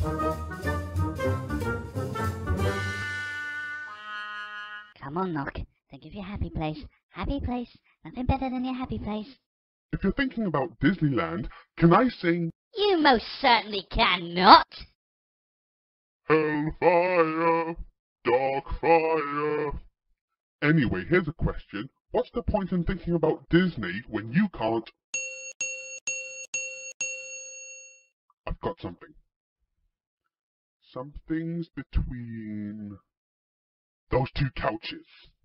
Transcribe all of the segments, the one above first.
Come on, knock. Think of your happy place. Happy place. Nothing better than your happy place. If you're thinking about Disneyland, can I sing You most certainly cannot. Hellfire, Darkfire? Anyway, here's a question. What's the point in thinking about Disney when you can't... I've got something. Something's between those two couches.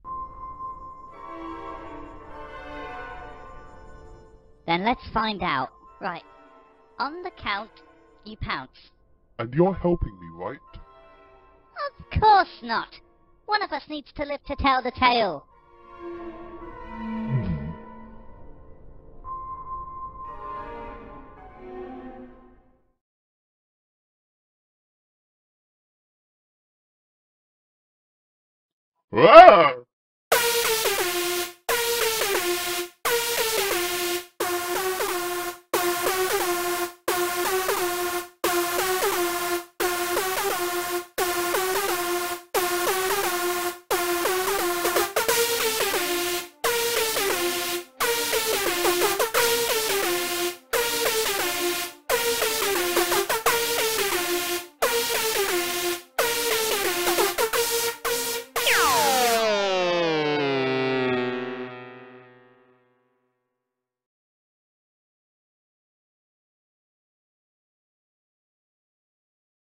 Then let's find out. Right. On the count, you pounce. And you're helping me, right? Of course not. One of us needs to live to tell the tale. Ah!